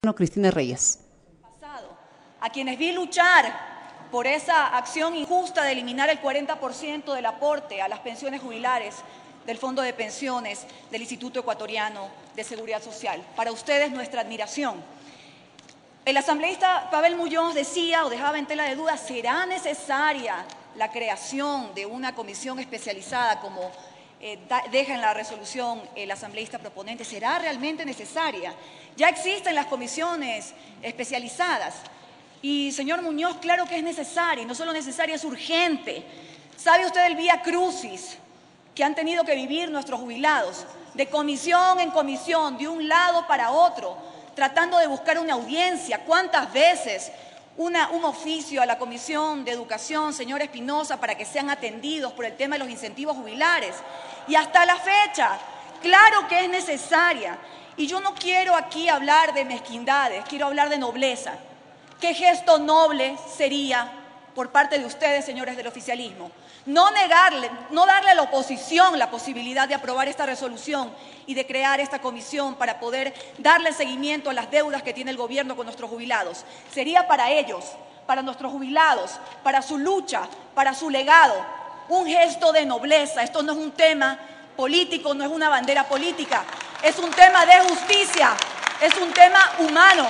Cristina Reyes. A quienes vi luchar por esa acción injusta de eliminar el 40% del aporte a las pensiones jubilares del Fondo de Pensiones del Instituto Ecuatoriano de Seguridad Social. Para ustedes, nuestra admiración. El asambleísta Pavel Muñoz decía o dejaba en tela de duda, ¿será necesaria la creación de una comisión especializada como deja en la resolución el asambleísta proponente? ¿Será realmente necesaria? Ya existen las comisiones especializadas. Y, señor Muñoz, claro que es necesaria, y no solo necesaria, es urgente. ¿Sabe usted el vía crucis que han tenido que vivir nuestros jubilados? De comisión en comisión, de un lado para otro, tratando de buscar una audiencia. ¿Cuántas veces un oficio a la Comisión de Educación, señor Espinosa, para que sean atendidos por el tema de los incentivos jubilares? Y hasta la fecha, claro que es necesaria. Y yo no quiero aquí hablar de mezquindades, quiero hablar de nobleza. ¿Qué gesto noble sería por parte de ustedes, señores del oficialismo? No darle a la oposición la posibilidad de aprobar esta resolución y de crear esta comisión para poder darle seguimiento a las deudas que tiene el gobierno con nuestros jubilados. Sería para ellos, para nuestros jubilados, para su lucha, para su legado, un gesto de nobleza. Esto no es un tema político, no es una bandera política, es un tema de justicia, es un tema humano.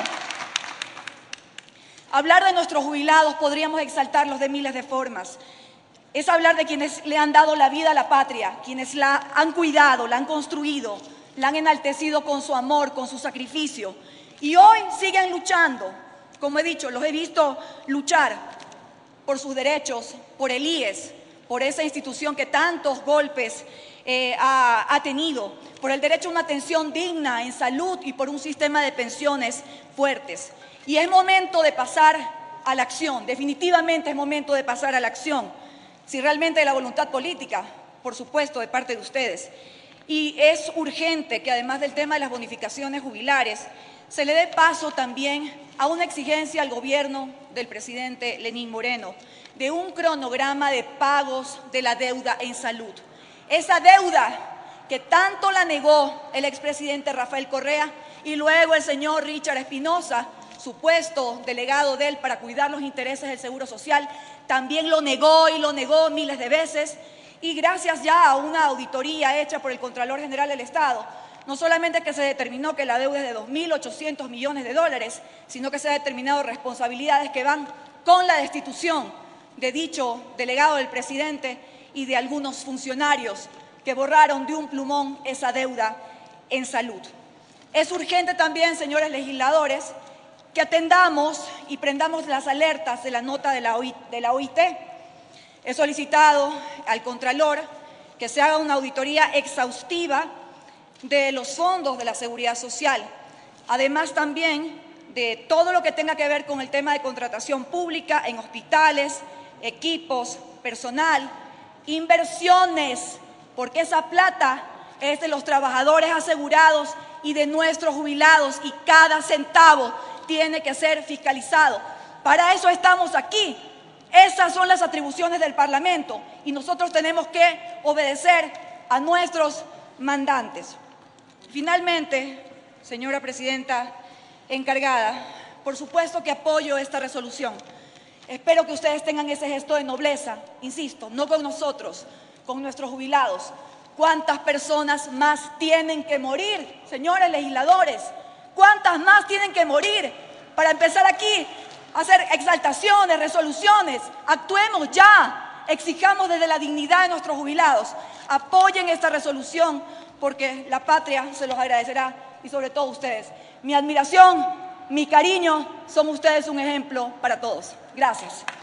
Hablar de nuestros jubilados podríamos exaltarlos de miles de formas. Es hablar de quienes le han dado la vida a la patria, quienes la han cuidado, la han construido, la han enaltecido con su amor, con su sacrificio. Y hoy siguen luchando. Como he dicho, los he visto luchar por sus derechos, por el IES, por esa institución que tantos golpes ha tenido, por el derecho a una atención digna en salud y por un sistema de pensiones fuertes. Y es momento de pasar a la acción, definitivamente es momento de pasar a la acción, si realmente hay la voluntad política, por supuesto, de parte de ustedes. Y es urgente que además del tema de las bonificaciones jubilares, se le dé paso también a una exigencia al gobierno del presidente Lenín Moreno, de un cronograma de pagos de la deuda en salud. Esa deuda que tanto la negó el expresidente Rafael Correa y luego el señor Richard Espinosa, supuesto delegado de él para cuidar los intereses del Seguro Social, también lo negó y lo negó miles de veces. Y gracias ya a una auditoría hecha por el Contralor General del Estado, no solamente que se determinó que la deuda es de 2.800 millones de dólares, sino que se ha determinado responsabilidades que van con la destitución de dicho delegado del presidente y de algunos funcionarios que borraron de un plumón esa deuda en salud. Es urgente también, señores legisladores, que atendamos y prendamos las alertas de la nota de la OIT. He solicitado al Contralor que se haga una auditoría exhaustiva de los fondos de la Seguridad Social, además también de todo lo que tenga que ver con el tema de contratación pública en hospitales, equipos, personal, inversiones, porque esa plata es de los trabajadores asegurados y de nuestros jubilados y cada centavo tiene que ser fiscalizado. Para eso estamos aquí. Esas son las atribuciones del Parlamento y nosotros tenemos que obedecer a nuestros mandantes. Finalmente, señora presidenta encargada, por supuesto que apoyo esta resolución. Espero que ustedes tengan ese gesto de nobleza, insisto, no con nosotros, con nuestros jubilados. ¿Cuántas personas más tienen que morir, señores legisladores? ¿Cuántas más tienen que morir para empezar aquí a hacer exaltaciones, resoluciones? Actuemos ya, exijamos desde la dignidad de nuestros jubilados. Apoyen esta resolución porque la patria se los agradecerá y sobre todo ustedes. Mi admiración, mi cariño, son ustedes un ejemplo para todos. Gracias.